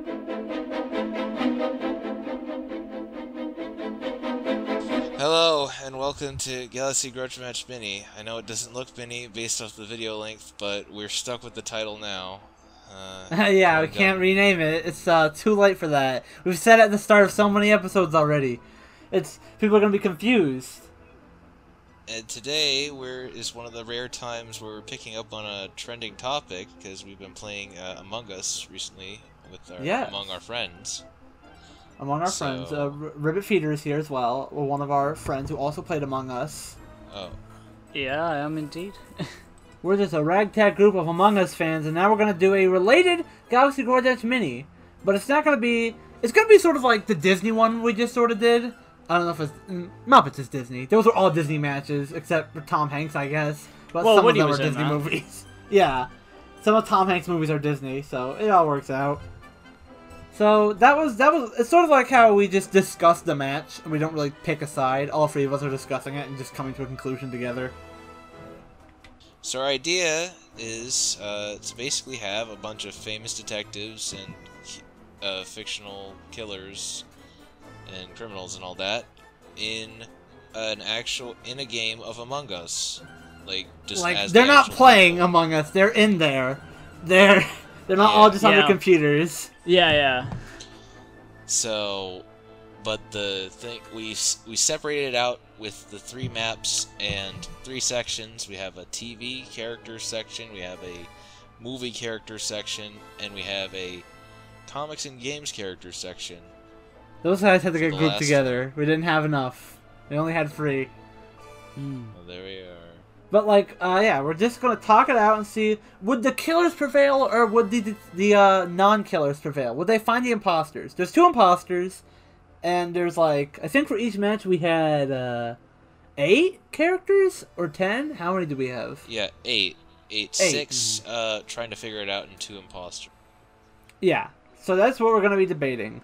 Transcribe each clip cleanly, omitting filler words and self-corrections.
Hello, and welcome to Galaxy Grudge Match Mini. I know it doesn't look mini based off the video length, but we're stuck with the title now. Yeah, we can't rename it. It's too late for that. We've said it at the start of so many episodes already. People are gonna be confused. And today is one of the rare times where we're picking up on a trending topic, because we've been playing Among Us recently with among our friends. Among our friends, Ribbit Feeder is here as well. One of our friends who also played Among Us. Oh. Yeah, I am indeed. We're just a ragtag group of Among Us fans, and now we're gonna do a related Galaxy Grudge Mini. But it's not gonna be. It's gonna be sort of like the Disney one we just sort of did. I don't know if it's Muppets is Disney. Those are all Disney matches except for Tom Hanks, I guess. But some of them are Disney movies. Yeah, some of Tom Hanks' movies are Disney, so it all works out. So that was. It's sort of like how we just discussed the match, and we don't really pick a side. All three of us are discussing it and just coming to a conclusion together. So our idea is to basically have a bunch of famous detectives and fictional killers and criminals and all that in a game of Among Us, they're not playing Among Us. They're in there. They're not all just on their computers. Yeah. So, but the thing we separated it out with the 3 maps and 3 sections. We have a TV character section, we have a movie character section, and we have a comics and games character section. Those guys had to get grouped together. We didn't have enough. We only had 3. Well, there we are. But yeah, we're just gonna talk it out and see, would the killers prevail or would the non-killers prevail? Would they find the imposters? There's 2 imposters, and there's I think for each match we had 8 characters or 10. How many do we have? Yeah, 8. 6 trying to figure it out, and 2 imposters. Yeah, so that's what we're gonna be debating.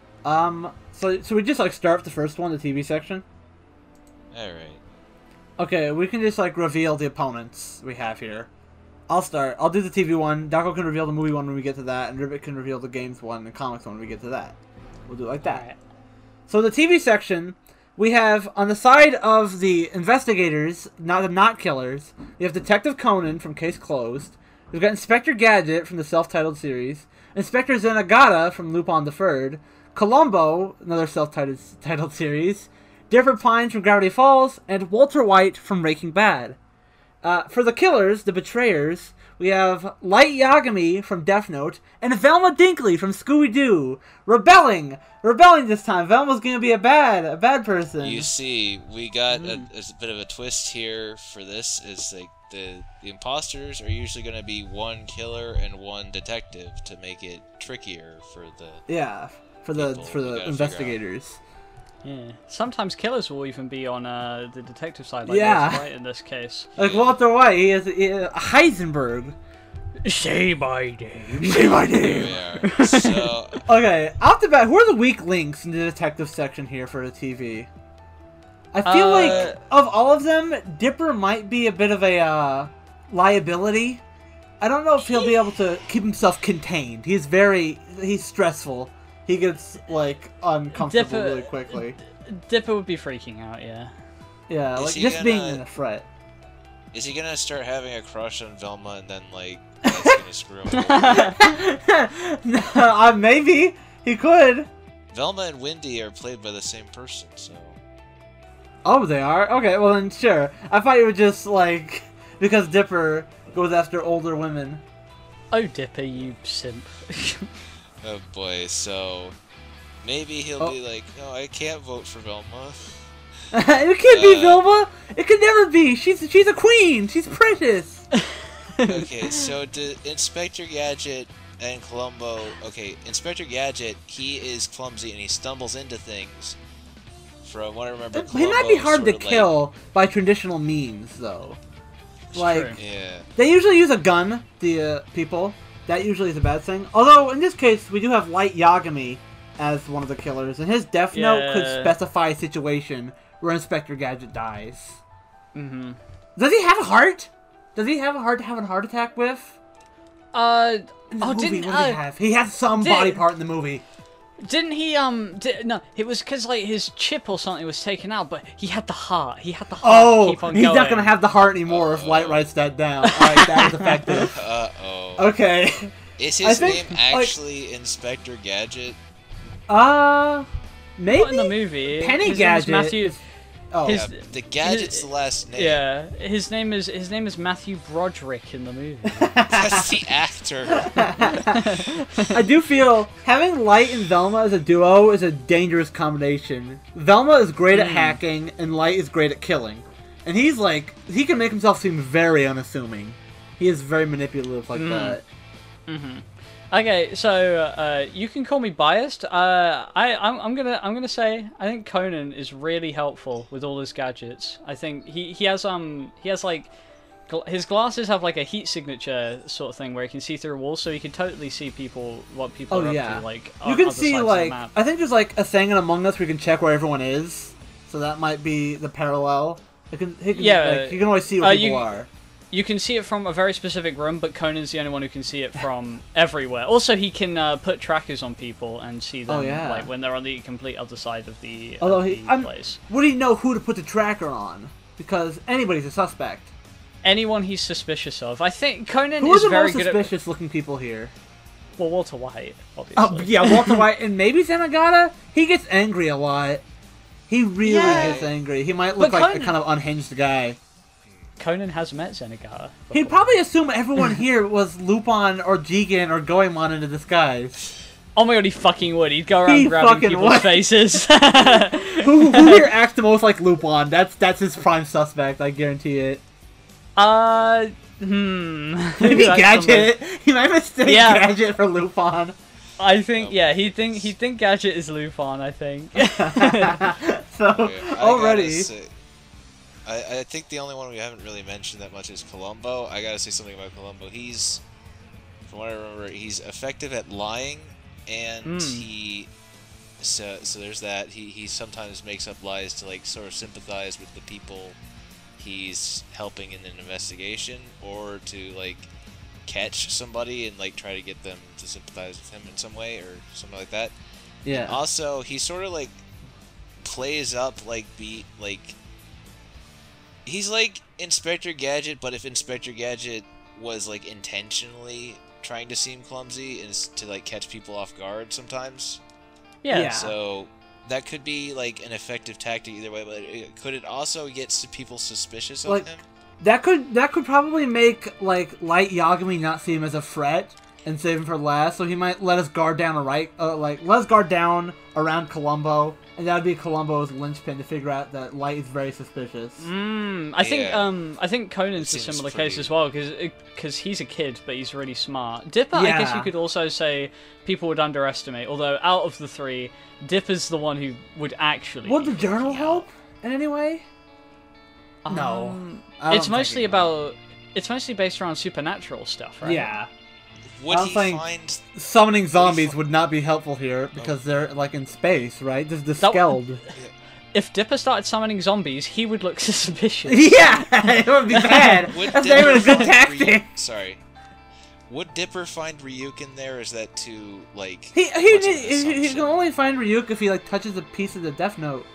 So we just start with the first one, the TV section. All right. Okay, we can just reveal the opponents we have here. I'll start. I'll do the TV one. Ducko can reveal the movie one when we get to that, and Ribbit can reveal the games one and comics one when we get to that. We'll do it like that. Right. So the TV section, we have on the side of the investigators, not killers, we have Detective Conan from Case Closed. We've got Inspector Gadget from the self-titled series, Inspector Zenigata from Lupin the Third, Columbo, another self-titled series, Dipper Pines from Gravity Falls, and Walter White from Breaking Bad. For the killers, the betrayers, we have Light Yagami from Death Note, and Velma Dinkley from Scooby-Doo. Rebelling this time. Velma's gonna be a bad person. You see, we got a bit of a twist here for this. Is the imposters are usually gonna be 1 killer and 1 detective to make it trickier for the for the investigators. Yeah. Sometimes killers will even be on the detective side, like Walter White in this case. Walter White, he is Heisenberg. Say my name. Say my name. So, okay, off the bat, who are the weak links in the detective section here for the TV? I feel like of all of them, Dipper might be a bit of a liability. I don't know if he'll be able to keep himself contained. He's stressful. He gets uncomfortable really quickly. Dipper would be freaking out, yeah. Yeah, just being in a fret. Is he gonna start having a crush on Velma and then that's gonna screw him over? Maybe he could. Velma and Wendy are played by the same person, so. Oh, they are? Okay, well then sure. I thought you were just because Dipper goes after older women. Oh, Dipper, you simp. Oh boy, so maybe he'll be like, no, I can't vote for Velma. It can't be Velma! It could never be! She's a queen! She's precious! Okay, so Inspector Gadget and Columbo... Okay, Inspector Gadget, he is clumsy and he stumbles into things. From what I remember, Columbo he might be hard to kill by traditional means, though. Yeah. They usually use a gun, the people. That usually is a bad thing. Although, in this case, we do have Light Yagami as one of the killers, and his death note could specify a situation where Inspector Gadget dies. Mm-hmm. Does he have a heart? Does he have a heart to have a heart attack with? In the Oh, movie, didn't what did he have? He has some body part in the movie. Didn't he? No, it was because like his chip or something was taken out, but he had the heart. He had the heart. Oh, to keep on he's going. not gonna have the heart anymore if Light writes that down. All right, that is effective. Okay. Is his name actually Inspector Gadget? Maybe. Not in the movie. Penny his Gadget. Name is Matthew. Oh, yeah, the Gadget's the last name. Yeah, his name is Matthew Broderick in the movie. That's the actor. I do feel having Light and Velma as a duo is a dangerous combination. Velma is great at hacking, and Light is great at killing. And he's like, he can make himself seem very unassuming. He is very manipulative like that. Mm-hmm. Okay, so you can call me biased. I'm gonna say I think Conan is really helpful with all his gadgets. I think he has like his glasses have like a heat signature sort of thing where he can see through walls, so he can totally see what people are up to. Like you can see like I think there's like a thing in Among Us where you can check where everyone is, so that might be the parallel. He can like, you can always see where people are. You can see it from a very specific room, but Conan's the only one who can see it from everywhere. Also, he can put trackers on people and see them like when they're on the complete other side of the, place. Would he know who to put the tracker on? Because anybody's a suspect. Anyone he's suspicious of. I think Conan Who is are the very most good suspicious looking people here? Well, Walter White, obviously. Yeah, Walter White and maybe Zenigata? He gets angry a lot. He really gets angry. He might look like a kind of unhinged guy. Conan has met Zenigata. He'd probably assume everyone here was Lupin or Jigen or Goemon in a disguise. Oh my god, he fucking would. He'd go around grabbing people's faces. who here acts the most like Lupin? That's his prime suspect, I guarantee it. Maybe Gadget. He might mistake Gadget for Lupin. I think, he'd think Gadget is Lupin, I think. So, already... I think the only one we haven't really mentioned that much is Columbo. I gotta say something about Columbo. He's, from what I remember, he's effective at lying, and so there's that. He sometimes makes up lies to like sort of sympathize with the people he's helping in an investigation, or to like catch somebody and like try to get them to sympathize with him in some way or something like that. Yeah. And also, he sort of like plays up he's like Inspector Gadget, but if Inspector Gadget was like intentionally trying to seem clumsy and to like catch people off guard sometimes. Yeah. So that could be like an effective tactic either way, but could it also get people suspicious of him? That could probably make like Light Yagami not see him as a threat and save him for last. So he might let us guard down let us guard down around Columbo. And that would be Columbo's linchpin to figure out that Light is very suspicious. I think Conan's a similar case as well, because he's a kid, but he's really smart. Dipper, I guess you could also say people would underestimate, although out of the three, Dipper's the one who would actually... Would the journal help in any way? No. It's mostly based around supernatural stuff, right? Yeah. Would he find... Summoning zombies would not be helpful here, because they're, like, in space, right? There's the Skeld. If Dipper started summoning zombies, he would look suspicious. Yeah! It would be bad! That's not even a good tactic! Sorry. Would Dipper find Ryuk in there, or is that too, like... He can only find Ryuk if he, like, touches a piece of the Death Note.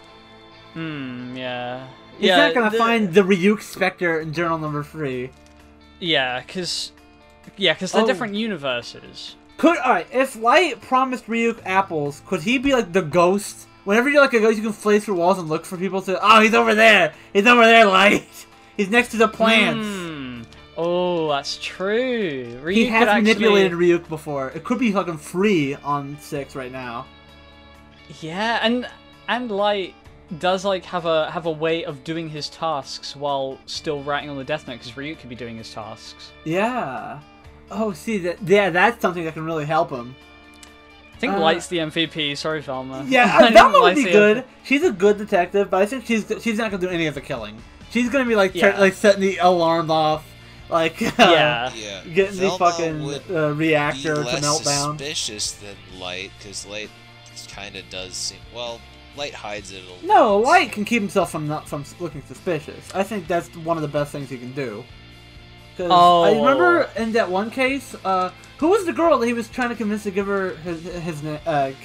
Yeah. He's not gonna find the Ryuk Spectre in Journal Number 3. Yeah, because they're different universes. Alright, if Light promised Ryuk apples, could he be like the ghost? Whenever you're like a ghost, you can fly through walls and look for people to... Oh, he's over there! He's over there, Light! He's next to the plants! Oh, that's true. Ryuk he has manipulated Ryuk before. It could be fucking free on 6 right now. Yeah, and Light does like have a way of doing his tasks while still writing on the Death Note, because Ryuk could be doing his tasks. Yeah. Oh, see that? Yeah, that's something that can really help him. I think Light's the MVP. Sorry, Velma. Yeah, Velma would be good. She's a good detective, but I think she's not gonna do any of the killing. She's gonna be like like setting the alarm off, like getting the fucking reactor to melt down. Suspicious than Light, because Light kind of does seem Light hides it a little. No, Light can keep himself from looking suspicious. I think that's one of the best things he can do. Because I remember in that one case, who was the girl that he was trying to convince to give her his name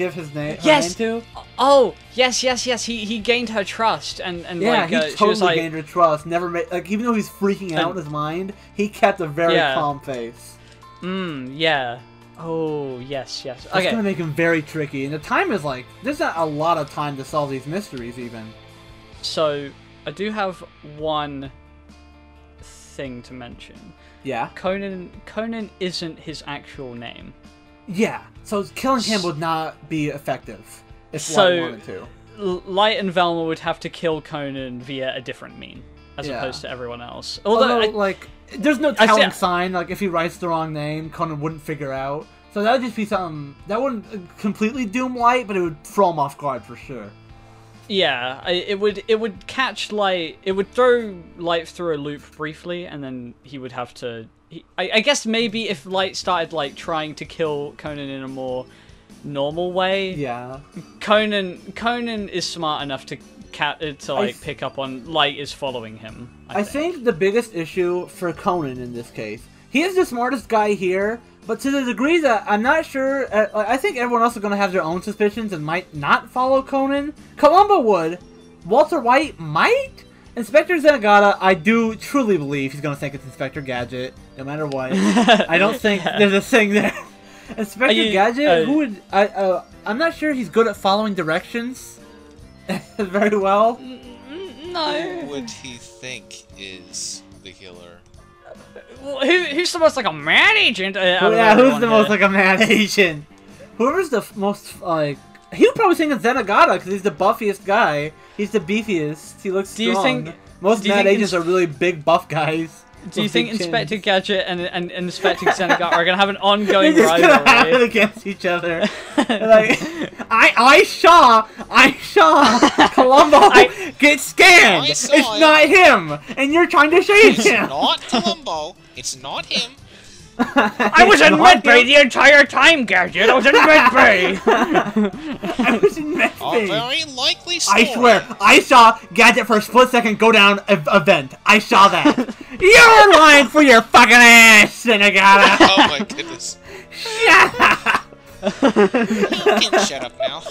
to? Oh, yes. He gained her trust, and yeah, like, he totally she was like, gained her trust. Never made even though he's freaking out in his mind, he kept a very calm face. Yeah. Oh, yes. That's Okay. gonna make him very tricky, and the time is like there's not a lot of time to solve these mysteries even. So I do have one thing to mention. Yeah. Conan isn't his actual name. Yeah. So killing him would not be effective if Light wanted to. Light and Velma would have to kill Conan via a different mean, as opposed to everyone else. Although there's no telling sign. Like, if he writes the wrong name, Conan wouldn't figure out. So that would just be something that wouldn't completely doom Light, but it would throw him off guard for sure. Yeah, it would catch Light. It would throw Light through a loop briefly, and then he would have to. I guess maybe if Light started like trying to kill Conan in a more normal way. Yeah. Conan is smart enough to pick up on Light is following him. I think the biggest issue for Conan in this case, he is the smartest guy here, but to the degree that I'm not sure, I think everyone else is going to have their own suspicions and might not follow Conan. Columbo would. Walter White might. Inspector Zenigata, I do truly believe he's going to think it's Inspector Gadget, no matter what. I don't think there's a thing there. Inspector Gadget, who would... I'm not sure he's good at following directions very well. No. Who would he think is the killer? Who's the most like a mad agent? Who's the most like a mad agent? Whoever's the most like... He would probably think it's Zenigata because he's the buffiest guy. He's the beefiest. He looks strong. Most mad agents are really big buff guys. Do you think Inspector Gadget and Inspector Zenigata are gonna have an ongoing rivalry? They're gonna have it against each other. Like, I saw Columbo get scanned. It's not him, and you're trying to shade him. It's not Columbo. It's not him. I was in Medbay the entire time, Gadget. I was in Medbay. I was in Medbay. A very likely story. I swear, I saw Gadget for a split second go down a vent. I saw that. You're lying for your fucking ass, Zenigata. Oh my goodness. Shut up. You can shut up now.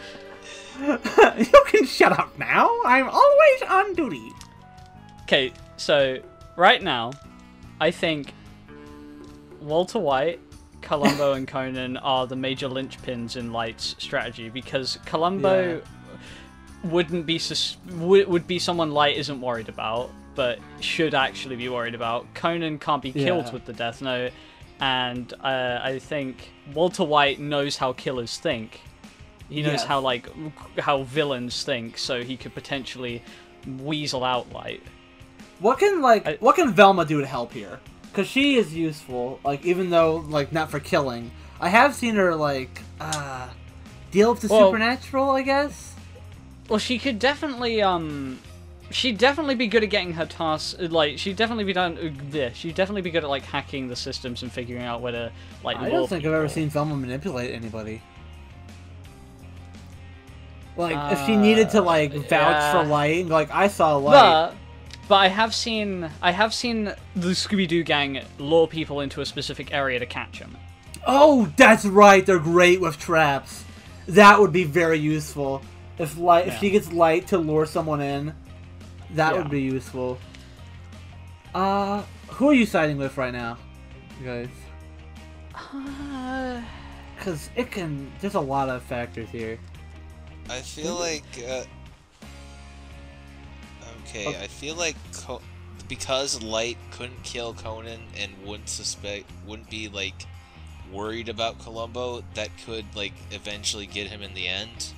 You can shut up now. I'm always on duty. Okay, so right now, I think Walter White, Columbo, and Conan are the major linchpins in Light's strategy, because Columbo would be someone Light isn't worried about, but should actually be worried about. Conan can't be killed with the Death Note, and I think Walter White knows how killers think. He knows how villains think, so he could potentially weasel out Light. What can Velma do to help here? Because she is useful, like, even though, like, not for killing. I have seen her, like, deal with the supernatural, I guess? Well, she could definitely, she'd definitely be good at getting her tasks, like, she'd definitely be good at, like, hacking the systems and figuring out where to, like, I don't think I've ever seen Velma manipulate anybody. Like, if she needed to, like, vouch for Light, like, I saw Light. But I have seen the Scooby-Doo gang lure people into a specific area to catch them. Oh, that's right. They're great with traps. That would be very useful. If she gets Light to lure someone in, that would be useful. Who are you siding with right now, you guys? Because there's a lot of factors here. I feel like. I feel like because Light couldn't kill Conan and wouldn't be like worried about Columbo, that could like eventually get him in the end.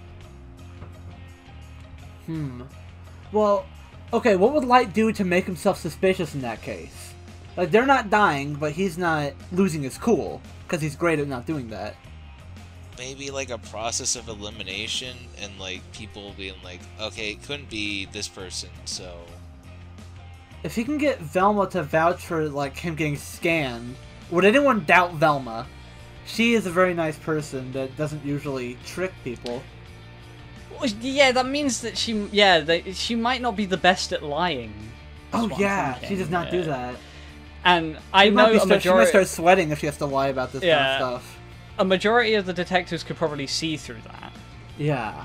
Well, okay, what would Light do to make himself suspicious in that case? Like, they're not dying, but he's not losing his cool, because he's great at not doing that. Maybe like a process of elimination, and like people being like, okay, it couldn't be this person, so... If he can get Velma to vouch for like him getting scanned, would anyone doubt Velma? She is a very nice person that doesn't usually trick people. Yeah, that means that she might not be the best at lying. Oh yeah, she does not do that. And I know a She might majority. start sweating if she has to lie about this kind of stuff. A majority of the detectives could probably see through that. Yeah.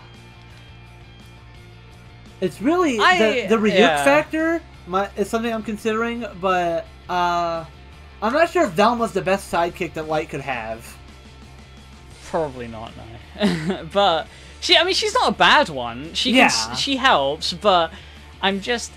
It's really the Ryuk factor is something I'm considering, but I'm not sure if Velma's the best sidekick that Light could have. Probably not, no. But she's not a bad one. She helps, but I'm just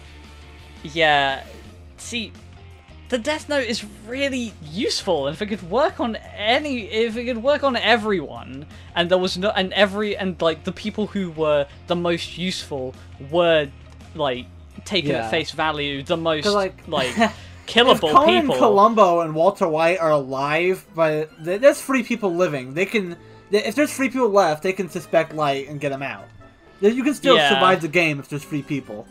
see, the Death Note is really useful, and if it could work on everyone, and there was like the people who were the most useful were like taken at face value, the most like killable Conan, people. Columbo, and Walter White are alive, but there's 3 people living. If there's 3 people left, they can suspect Light and get them out. You can still survive the game if there's 3 people.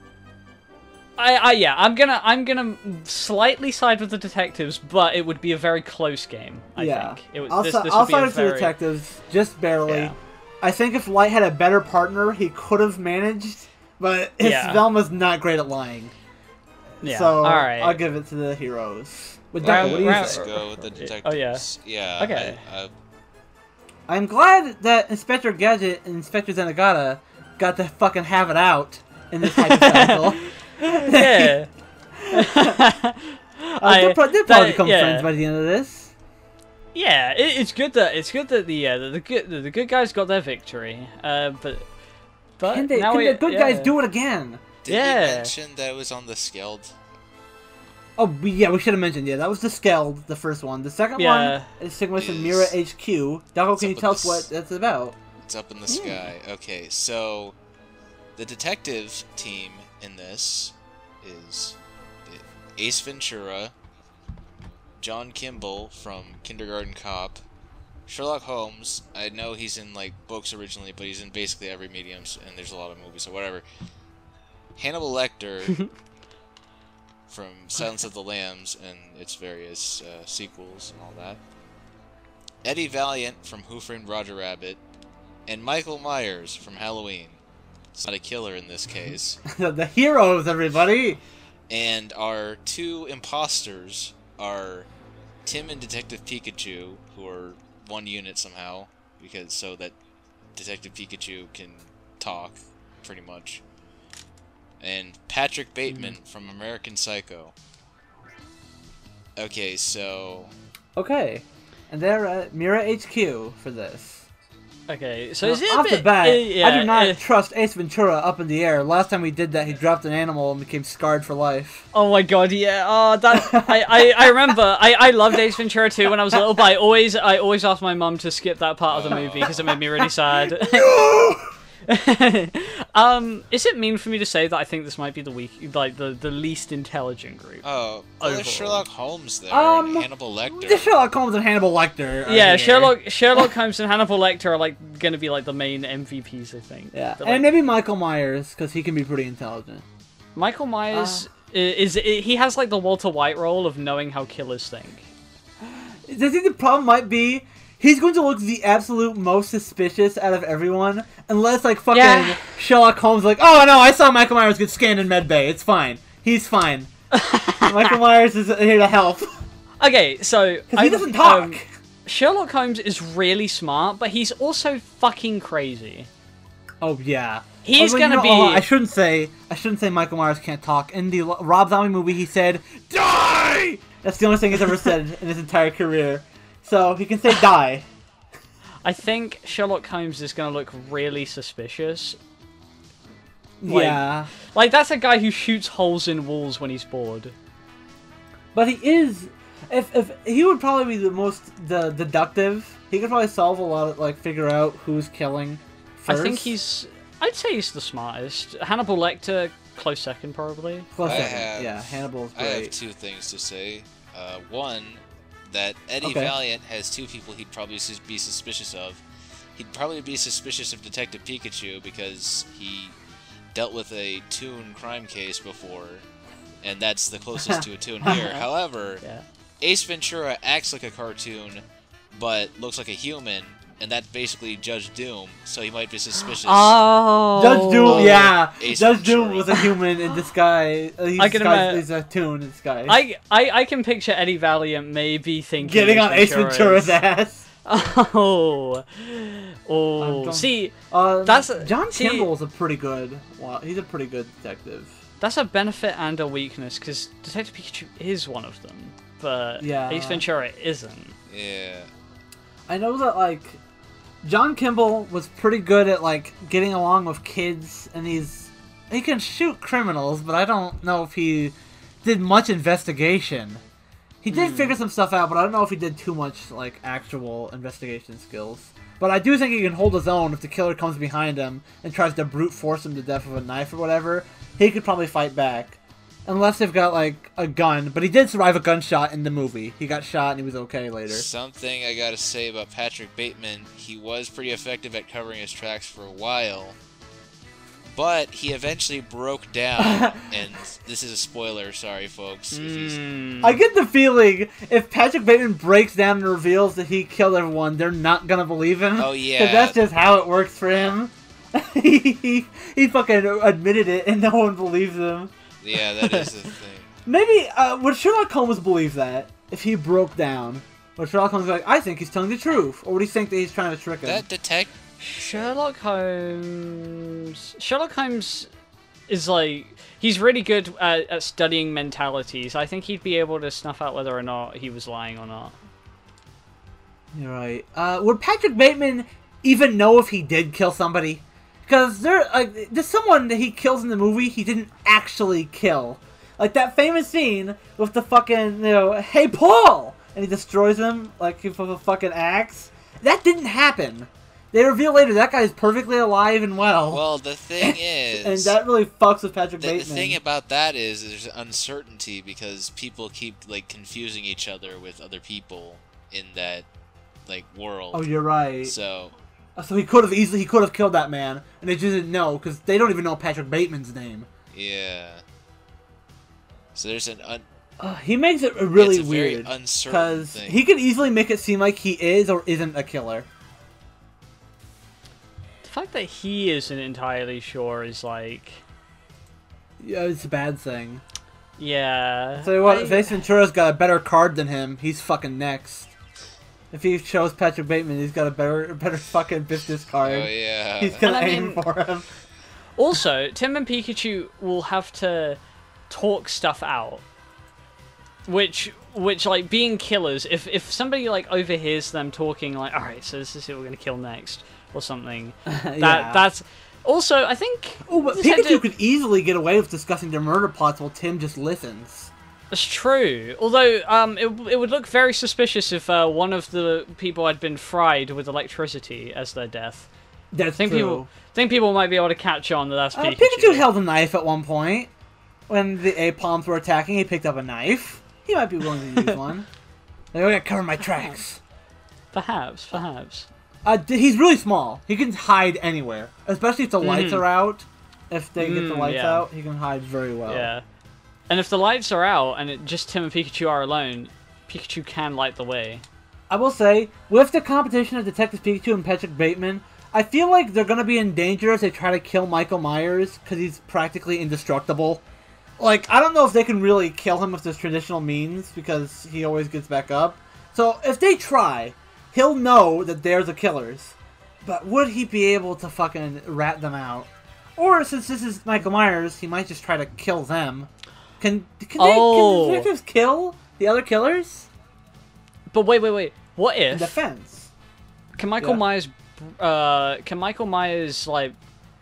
I'm gonna slightly side with the detectives, but it would be a very close game. I think. I'll side with the detectives, just barely. Yeah. I think if Light had a better partner, he could have managed, but Velma's not great at lying. Yeah. So all right. I'll give it to the heroes. With Ducko, what do you Let's go with the detectives. Oh yeah. Okay. I'm glad that Inspector Gadget and Inspector Zenigata got to fucking have it out in this hypothetical. Yeah. They'll probably become friends by the end of this. Yeah, it's good that the good guys got their victory. But can the good guys do it again? Did you mention that it was on the Skeld? Oh, we should have mentioned. Yeah, that was the Skeld, the first one. The second one is Sigma and Mira HQ. Ducko, can you tell us what that's about? It's up in the sky. Okay, so the detective team in this is Ace Ventura, John Kimble from Kindergarten Cop, Sherlock Holmes. I know he's in like books originally, but he's in basically every medium, and there's a lot of movies, so whatever. Hannibal Lecter from Silence of the Lambs and its various sequels and all that. Eddie Valiant from Who Framed Roger Rabbit, and Michael Myers from Halloween. It's not a killer in this case. The heroes, everybody! And our 2 imposters are Tim and Detective Pikachu, who are one unit somehow, so that Detective Pikachu can talk, pretty much. And Patrick Bateman from American Psycho. Okay, so... Okay, and they're at Mira HQ for this. Okay, so is it off the bat, I do not trust Ace Ventura up in the air. Last time we did that, he dropped an animal and became scarred for life. Oh my god, yeah. Oh, that I remember. I loved Ace Ventura too when I was little, but I always asked my mum to skip that part of the movie because it made me really sad. Is it mean for me to say that I think this might be the least intelligent group? Oh, well, there's Sherlock Holmes there, and Hannibal Lecter. There's Sherlock Holmes and Hannibal Lecter. Yeah, Sherlock Holmes and Hannibal Lecter are like gonna be like the main MVPs, I think. Yeah, and maybe Michael Myers because he can be pretty intelligent. Michael Myers he has like the Walter White role of knowing how killers think. I think the problem might be he's going to look the absolute most suspicious out of everyone, unless like fucking Sherlock Holmes like, oh no, I saw Michael Myers get scanned in medbay. It's fine. He's fine. Michael Myers is here to help. Okay, so he doesn't talk. Sherlock Holmes is really smart, but he's also fucking crazy. Oh yeah. He's gonna be. I shouldn't say Michael Myers can't talk. In the Rob Zombie movie, he said, "Die." That's the only thing he's ever said in his entire career. So he can say "die." I think Sherlock Holmes is gonna look really suspicious. Like that's a guy who shoots holes in walls when he's bored. But he is. If he would probably be the most deductive. He could probably solve a lot of figure out who's killing first. I think I'd say he's the smartest. Hannibal Lecter, close second probably. Close second. Yeah, Hannibal's great. I have 2 things to say. One, that Eddie Valiant has 2 people he'd probably be suspicious of. He'd probably be suspicious of Detective Pikachu because he dealt with a toon crime case before, and that's the closest to a toon here. However, Ace Ventura acts like a cartoon, but looks like a human, and that's basically Judge Doom, so he might be suspicious. Oh, Judge Doom, yeah. Ace Judge Doom Ventura. was a human in disguise. I can imagine. He's a toon in disguise. I can picture Eddie Valiant maybe thinking Getting on Ace Ventura's ass. Oh, see, that's John Kimball's a pretty good. Well, he's a pretty good detective. That's a benefit and a weakness because Detective Pikachu is one of them, but Ace Ventura isn't. Yeah. I know that like John Kimble was pretty good at like getting along with kids, and he can shoot criminals, but I don't know if he did much investigation. He did figure some stuff out, but I don't know if he did too much, like, actual investigation skills. But I do think he can hold his own if the killer comes behind him and tries to brute force him to death with a knife or whatever. He could probably fight back. Unless they've got, like, a gun. But he did survive a gunshot in the movie. He got shot and he was okay later. Something I gotta say about Patrick Bateman, he was pretty effective at covering his tracks for a while. But he eventually broke down, and this is a spoiler, sorry folks. I get the feeling if Patrick Bateman breaks down and reveals that he killed everyone, they're not gonna believe him. Oh yeah. Because that's just how it works for him. he fucking admitted it and no one believes him. Yeah, that is the thing. Maybe, would Sherlock Holmes believe that? If he broke down? Would Sherlock Holmes be like, I think he's telling the truth? Or would he think that he's trying to trick him? That detective... Sherlock Holmes is like, he's really good at studying mentalities. I think he'd be able to snuff out whether or not he was lying or not. You're right. Would Patrick Bateman even know if he did kill somebody? Because there's someone that he kills in the movie he didn't actually kill. Like that famous scene with the fucking, hey Paul! And he destroys him, like, with a fucking axe. That didn't happen. They reveal later that guy is perfectly alive and well. Well, the thing is... and that really fucks with Patrick Bateman. The thing about that is there's uncertainty because people keep, like, confusing each other with other people in that, like, world. Oh, you're right. So he could have killed that man, and they just didn't know, because they don't even know Patrick Bateman's name. Yeah. So there's an... he makes it really it's a weird. Very uncertain because thing. he could easily make it seem like he is or isn't a killer. The fact that he isn't entirely sure is like... Yeah, it's a bad thing. Yeah. So what, if Ace Ventura's got a better card than him, he's fucking next. If he chose Patrick Bateman, he's got a better fucking business card. Oh yeah. He's gonna aim for him. Also, Tim and Pikachu will have to talk stuff out. Which like being killers, if somebody like overhears them talking like, alright, so this is who we're gonna kill next or something. That's also I think but Pikachu could easily get away with discussing their murder plots while Tim just listens. That's true. Although it would look very suspicious if one of the people had been fried with electricity as their death. That's true. I think people might be able to catch on that that's Pikachu. Pikachu held a knife at one point. When the Apalms were attacking, he picked up a knife. He might be willing to use one. Like, I gotta cover my tracks. Perhaps. He's really small. He can hide anywhere. Especially if the lights are out. If they get the lights out, he can hide very well. Yeah. And if the lights are out and just Tim and Pikachu are alone, Pikachu can light the way. I will say, with the competition of Detective Pikachu and Patrick Bateman, I feel like they're going to be in danger as they try to kill Michael Myers, because he's practically indestructible. Like, I don't know if they can really kill him with this traditional means, because he always gets back up. So, if they try, he'll know that they're the killers. But would he be able to fucking rat them out? Or, since this is Michael Myers, he might just try to kill them. Can detectives kill the other killers? But wait. What if... In defense. Can Michael Myers... Can Michael Myers, like...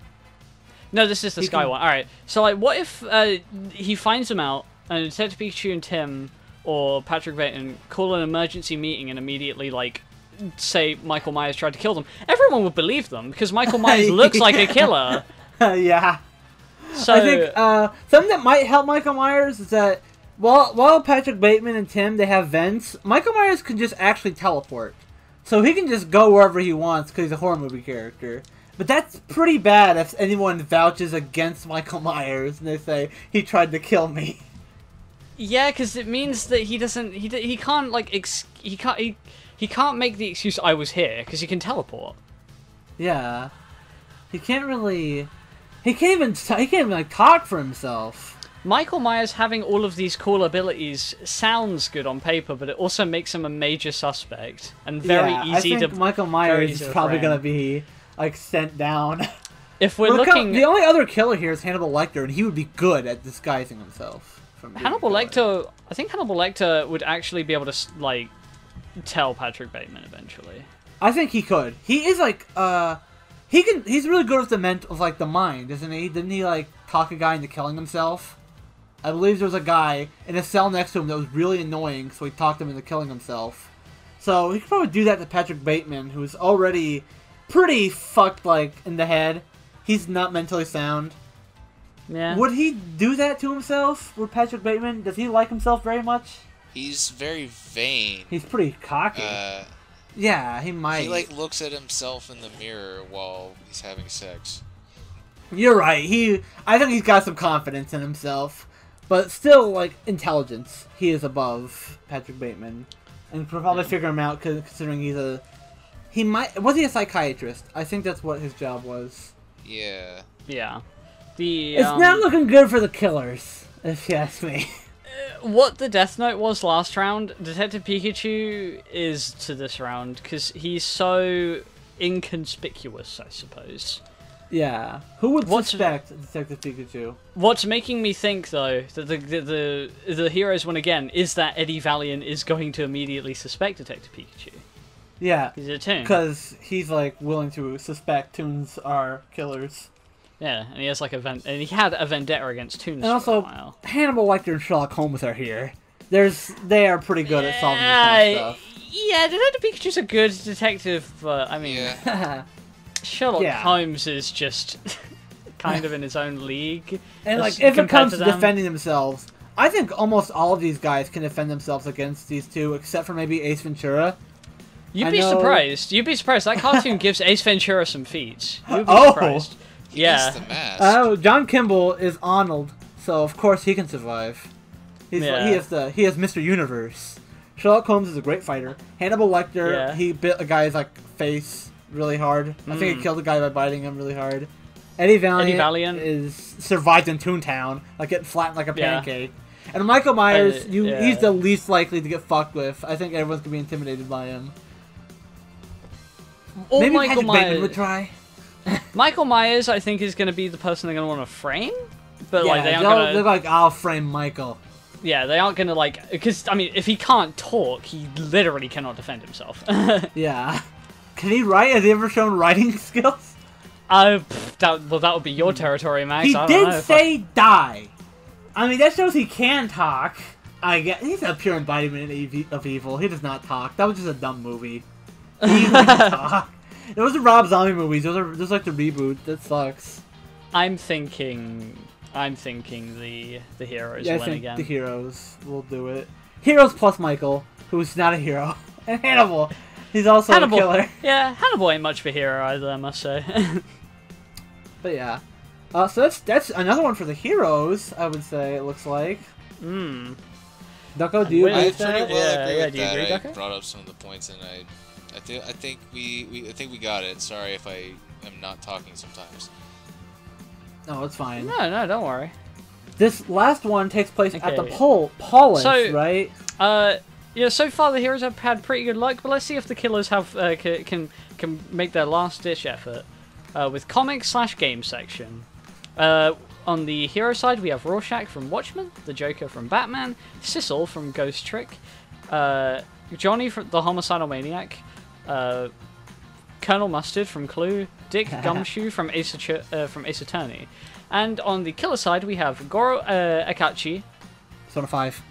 No, this is the Sky one. Alright, so, like, what if he finds them out, and Detective Pikachu and Tim, or Patrick Bateman, call an emergency meeting and immediately, like, say Michael Myers tried to kill them? Everyone would believe them, because Michael Myers looks like a killer. Yeah. So, I think something that might help Michael Myers is that while Patrick Bateman and Tim, they have vents, Michael Myers can just actually teleport. So he can just go wherever he wants because he's a horror movie character. But that's pretty bad if anyone vouches against Michael Myers and they say, he tried to kill me. Yeah, because it means that he doesn't, he can't, like, he he can't make the excuse "I was here" because he can teleport. Yeah. He can't really. He can't even like talk for himself. Michael Myers having all of these cool abilities sounds good on paper, but it also makes him a major suspect and very easy I think Michael Myers is probably gonna be like sent down. If we're looking, the only other killer here is Hannibal Lecter, and he would be good at disguising himself. From Hannibal Lecter, I think Hannibal Lecter would actually be able to like tell Patrick Bateman eventually. I think he could. He is like he's really good with the mind, isn't he? Didn't he like talk a guy into killing himself? I believe there was a guy in a cell next to him that was really annoying, so he talked him into killing himself. So he could probably do that to Patrick Bateman, who's already pretty fucked like in the head. He's not mentally sound. Yeah. Would he do that to himself? Would Patrick Bateman? Does he like himself very much? He's very vain. He's pretty cocky. Yeah, he might. He like looks at himself in the mirror while he's having sex. You're right. I think he's got some confidence in himself, but still, like intelligence, he is above Patrick Bateman, and we'll probably figure him out considering was he a psychiatrist? I think that's what his job was. Yeah. Yeah. It's not looking good for the killers, if you ask me. What the Death Note was last round, Detective Pikachu is to this round, because he's so inconspicuous, I suppose. Yeah. Who would suspect Detective Pikachu? What's making me think, though, that the heroes win again is that Eddie Valiant is going to immediately suspect Detective Pikachu. Yeah. He's a Toon. Because he's, like, willing to suspect Toons are killers. Yeah, and he has like and he had a vendetta against Toons and for a also, while. Hannibal Lecter and Sherlock Holmes are here. They are pretty good at solving this kind of stuff. Yeah, Detective Pikachu's a good detective, but I mean, Sherlock Holmes is just kind of in his own league. And like, if it comes to defending themselves, I think almost all of these guys can defend themselves against these two, except for maybe Ace Ventura. You'd be surprised. You'd be surprised. That cartoon gives Ace Ventura some feats. You'd be surprised. Yeah. The mask. Oh, John Kimble is Arnold, so of course he can survive. He is Mr. Universe. Sherlock Holmes is a great fighter. Hannibal Lecter, he bit a guy's like face really hard. I think he killed a guy by biting him really hard. Eddie Valiant survived in Toontown, like getting flattened like a pancake. And Michael Myers, he's the least likely to get fucked with. I think everyone's gonna be intimidated by him. Maybe Patrick Bateman would try. Michael Myers, I think, is going to be the person they're going to want to frame, but like they're like, I'll frame Michael. Yeah, they aren't going to like, because I mean, if he can't talk, he literally cannot defend himself. Yeah, can he write? Has he ever shown writing skills? That would be your territory, Max. He did say die. I mean, that shows he can talk. I guess he's a pure embodiment of evil. He does not talk. That was just a dumb movie. He doesn't talk. It was the Rob Zombie movies. Those are just like the reboot. That sucks. I'm thinking the heroes win again. The heroes will do it. Heroes plus Michael, who's not a hero, and Hannibal. He's also a killer. Yeah, Hannibal ain't much of a hero either, I must say. But yeah, so that's another one for the heroes. I would say it looks like. Ducko, do you agree with that? Pretty well agree with do you that. agree, I Ducko? brought up some of the points, and I think we got it. Sorry if I am not talking sometimes. No, it's fine. No, don't worry. This last one takes place at the Polish, right? Yeah. So far the heroes have had pretty good luck, but let's see if the killers have can make their last ditch effort with comic/game section. On the hero side, we have Rorschach from Watchmen, the Joker from Batman, Sissel from Ghost Trick, Johnny from the Homicidal Maniac, Colonel Mustard from Clue, Dick Gumshoe from Ace Attorney, and on the killer side we have Goro Akachi. Persona 5.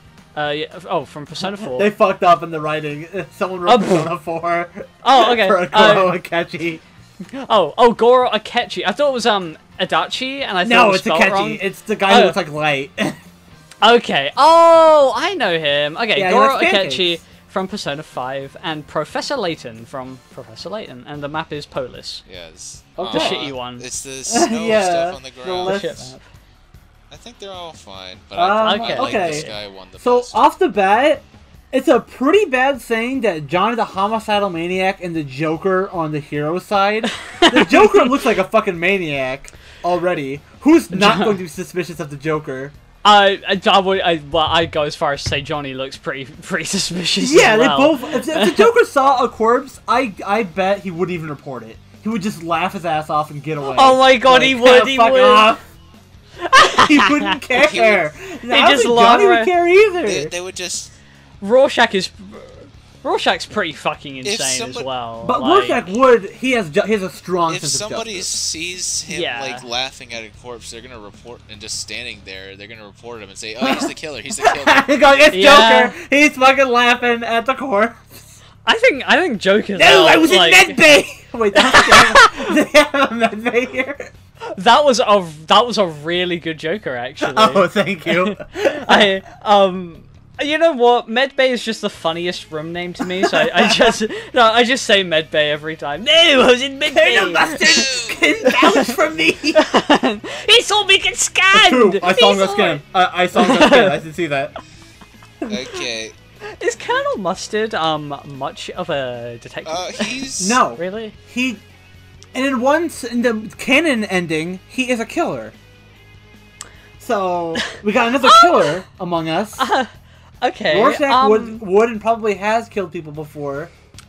From Persona 4. They fucked up in the writing. Someone wrote Persona 4. Oh, okay. For Goro Akachi. Oh, Goro Akechi. I thought it was Adachi, and I thought it was spelled Akechi. wrong. It's the guy who looks like light. Okay. Oh, I know him. Okay, yeah, Goro Akechi from Persona 5, and Professor Layton from Professor Layton, and the map is Polis. Yes. The shitty one. It's the snow stuff on the ground. The shit map. I think they're all fine, but I like okay. this guy won the best. So off the bat, It's a pretty bad thing that Johnny the homicidal maniac and the Joker on the hero side. The Joker looks like a fucking maniac already. Who's not going to be suspicious of the Joker? I'd go as far as to say Johnny looks pretty suspicious. Yeah, as well. they both. If the Joker saw a corpse, I bet he wouldn't even report it. He would just laugh his ass off and get away. Oh my god, he would. He would. Off. He wouldn't care. He just Johnny would care either. They would just. Rorschach's pretty fucking insane as well. But Rorschach would. He has a strong sense of justice. If somebody sees him like laughing at a corpse, they're gonna report, and just standing there, they're gonna report him and say, "Oh, he's the killer. He's the killer." It's Joker. He's fucking laughing at the corpse. I think Joker's. No, I was in medbay. Wait, they have a medbay here. That was a really good Joker, actually. Oh, thank you. You know what? Medbay is just the funniest room name to me, so I just say Medbay every time. No, I was in Medbay. Colonel Mustard can vouch for me. He saw me get scanned. True. I saw him get scanned. I saw him get scanned. I did see that. Okay. Is Colonel Mustard much of a detective? He's no, really. And in the canon ending, he is a killer. So we got another killer among us. Okay. Rorschach would and probably has killed people before.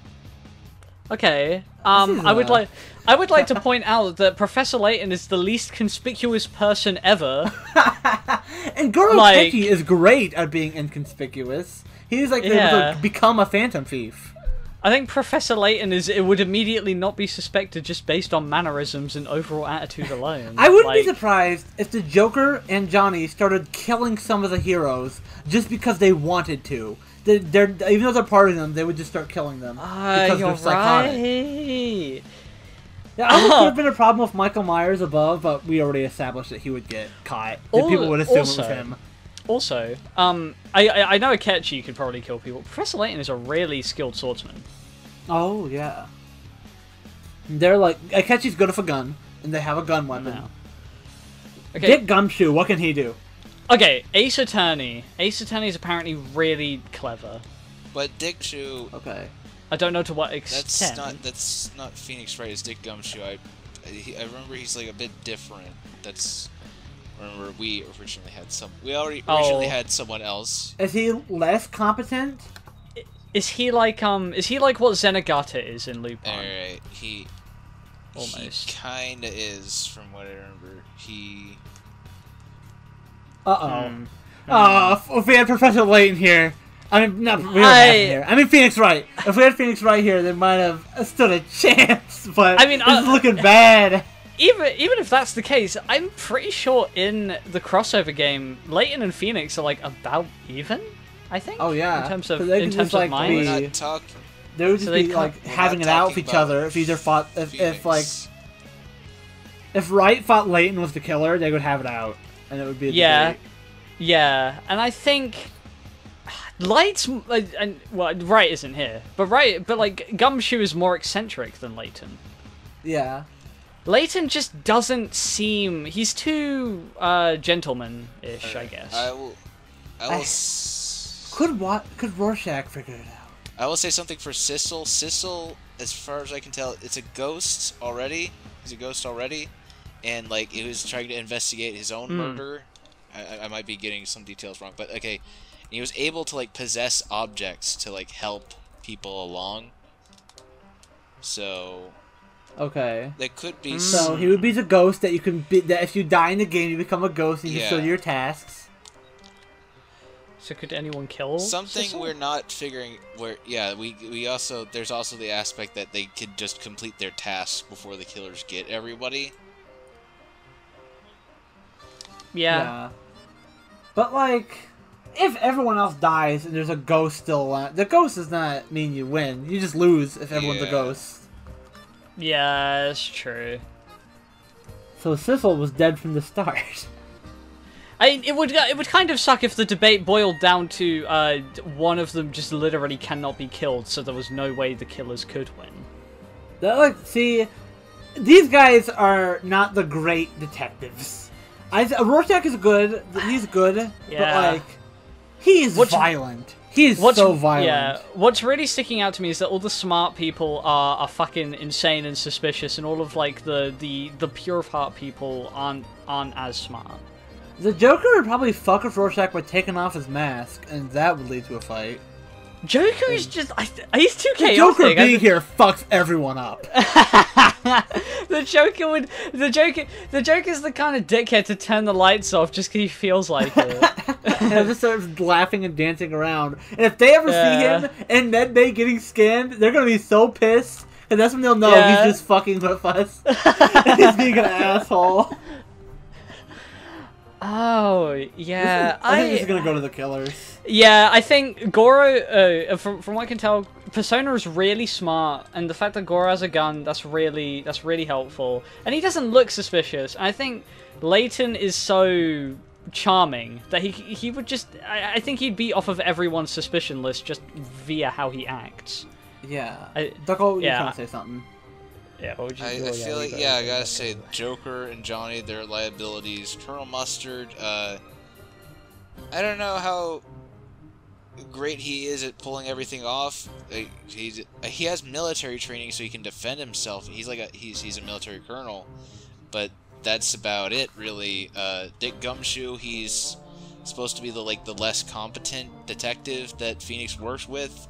Okay. I would like to point out that Professor Layton is the least conspicuous person ever. And Goro Teki is great at being inconspicuous. He's like able to become a phantom thief. I think Professor Layton would immediately not be suspected just based on mannerisms and overall attitude alone. I wouldn't be surprised if the Joker and Johnny started killing some of the heroes just because they wanted to. Even though they're part of them, they would just start killing them because they're psychotic. Right. Yeah, I would have been a problem with Michael Myers above, but we already established that he would get caught. That people would assume it was him. Also, I know Akechi could probably kill people. Professor Layton is a really skilled swordsman. Oh, yeah. They're like, Akechi's good with a gun, and they have a gun weapon. No. Okay. Dick Gumshoe, what can he do? Okay, Ace Attorney. Ace Attorney is apparently really clever. But Dick Shoe... Okay. I don't know to what extent. That's not Phoenix Wright, it's Dick Gumshoe. I remember he's like a bit different. Remember, we originally had originally had someone else. Is he less competent? Is he like what Zenigata is in Lupin? Alright, he kinda is, from what I remember. If we had Professor Layton here, I mean, not we don't have him here. I mean, Phoenix Wright. If we had Phoenix Wright here, they might have stood a chance. But I mean, it's looking bad. Even if that's the case, I'm pretty sure in the crossover game, Layton and Phoenix are like about even. I think. Oh yeah. In terms of mind, we're not talking. They would just be like having it out with each other. If either fought, if Wright thought Layton was the killer, they would have it out, and it would be a debate. Yeah, and I think Wright isn't here, but like Gumshoe is more eccentric than Layton. Yeah. Layton just doesn't seem... He's too gentleman-ish, I guess. Could Rorschach figure it out? I will say something for Sissel. Sissel, as far as I can tell, it's a ghost already. He's a ghost already. And, like, he was trying to investigate his own murder. I might be getting some details wrong, but, okay. And he was able to, like, possess objects to, like, help people along. So... Okay. That could be. So he would be the ghost that you can be. That if you die in the game, you become a ghost and you still do your tasks. So could anyone kill? Something Sissel? We're not figuring. We also there's also the aspect that they could just complete their tasks before the killers get everybody. Yeah. But like, if everyone else dies and there's a ghost still alive, the ghost does not mean you win. You just lose if everyone's a ghost. Yeah, that's true. So Sissel was dead from the start. It would kind of suck if the debate boiled down to one of them just literally cannot be killed, so there was no way the killers could win. See, these guys are not the great detectives. Rorschach is good. He's good, but like, he is violent. He's so violent. Yeah, what's really sticking out to me is that all the smart people are fucking insane and suspicious, and all of like the pure of heart people aren't as smart. The Joker would probably fuck with Rorschach by taking off his mask, and that would lead to a fight. Joker is just... he's too chaotic. The Joker being here fucks everyone up. The Joker's the kind of dickhead to turn the lights off just because he feels like it. And just starts laughing and dancing around. And if they ever see him in Med Bay getting scanned, they're gonna be so pissed. And that's when they'll know he's just fucking with us. He's being an asshole. Oh, yeah. I think he's gonna go to the killers. Yeah, I think Goro, from what I can tell, Persona is really smart, and the fact that Goro has a gun, that's really helpful. And he doesn't look suspicious. And I think Layton is so charming that he would just... I think he'd be off of everyone's suspicion list just via how he acts. Yeah. Ducko, you trying to say something? Yeah, what would you I feel like, I gotta say, Joker and Johnny, their liabilities. Colonel Mustard, I don't know how great he is at pulling everything off. He has military training, so he can defend himself. He's like he's a military colonel, but that's about it, really. Dick Gumshoe, he's supposed to be the less competent detective that Phoenix works with.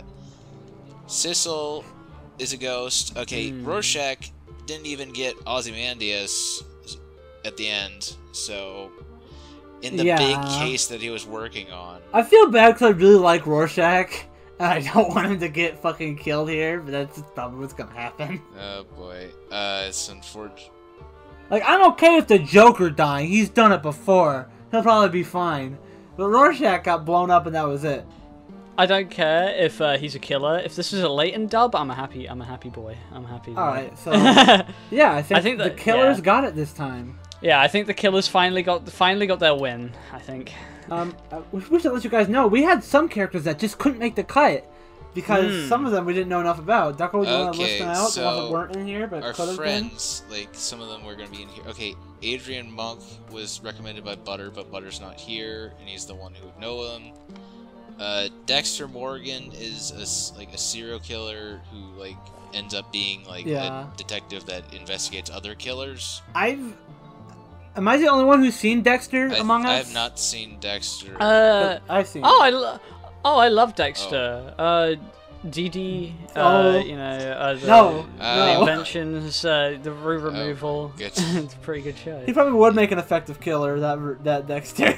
Sissel is a ghost. Okay, Rorschach didn't even get Ozymandias at the end, so in the big case that he was working on. I feel bad because I really like Rorschach, and I don't want him to get fucking killed here, but that's probably what's gonna happen. Oh boy, it's unfortunate. Like, I'm okay with the Joker dying. He's done it before. He'll probably be fine. But Rorschach got blown up and that was it. I don't care if he's a killer. If this is a Layton dub, I'm a happy boy. I'm happy. Alright, so yeah, I think the killers got it this time. Yeah, I think the killers finally got their win, I think. We should let you guys know, we had some characters that just couldn't make the cut. Because some of them we didn't know enough about. Ducko, you want to list them out? So the ones that weren't in here, but our could have friends, like, some of them were going to be in here. Okay, Adrian Monk was recommended by Butter, but Butter's not here, and he's the one who would know him. Dexter Morgan is a serial killer who ends up being a detective that investigates other killers. Am I the only one who's seen Dexter among us? I have not seen Dexter. I've seen. I love Dexter. DD. The inventions, the root removal. It's a pretty good show. He probably would make an effective killer. That Dexter.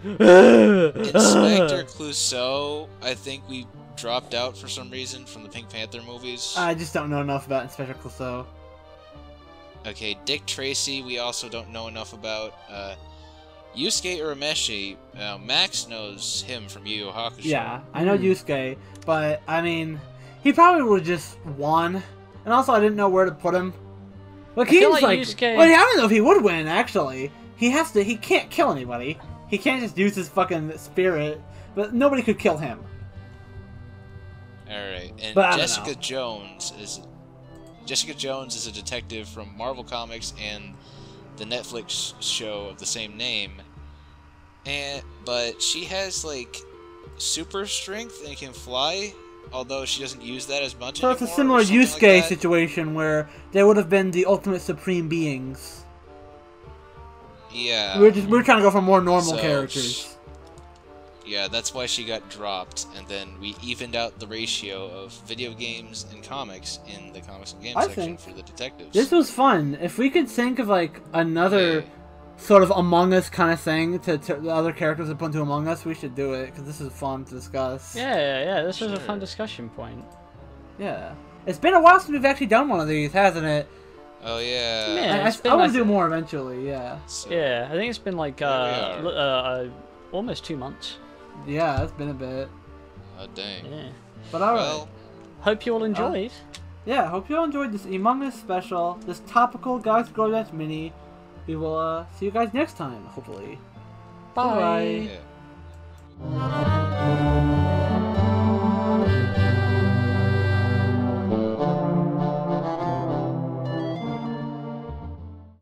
Inspector Clouseau, I think we dropped out for some reason from the Pink Panther movies. I just don't know enough about Inspector Clouseau. Okay, Dick Tracy, we also don't know enough about. Yusuke Urameshi, Max knows him from Yu Yu Hakusho. Yeah, I know Yusuke, but I mean, he probably would have just won. And also, I didn't know where to put him. Like, he's Yusuke... Well, I don't know if he would win, actually. He can't kill anybody. He can't just use his fucking spirit, but nobody could kill him. Alright, and Jessica Jones is a detective from Marvel Comics and the Netflix show of the same name. But she has super strength and can fly, although she doesn't use that as much anymore. So it's a similar Yusuke situation where they would have been the ultimate supreme beings. Yeah. We're trying to go for more normal characters. Yeah, that's why she got dropped, and then we evened out the ratio of video games and comics in the comics and games section for the detectives. This was fun. If we could think of another sort of Among Us kind of thing to the other characters to put into Among Us, we should do it, because this is fun to discuss. Yeah, this was a fun discussion point. Yeah. It's been a while since we've actually done one of these, hasn't it? Oh yeah. Yeah, I want to do more eventually. Yeah. So, yeah, I think it's been almost 2 months. Yeah, it's been a bit. Oh dang. Yeah. But alright. Hope you all enjoyed. Yeah, hope you all enjoyed this Among Us special, this topical Guys Grow Dance mini. We will see you guys next time, hopefully. Bye. Yeah.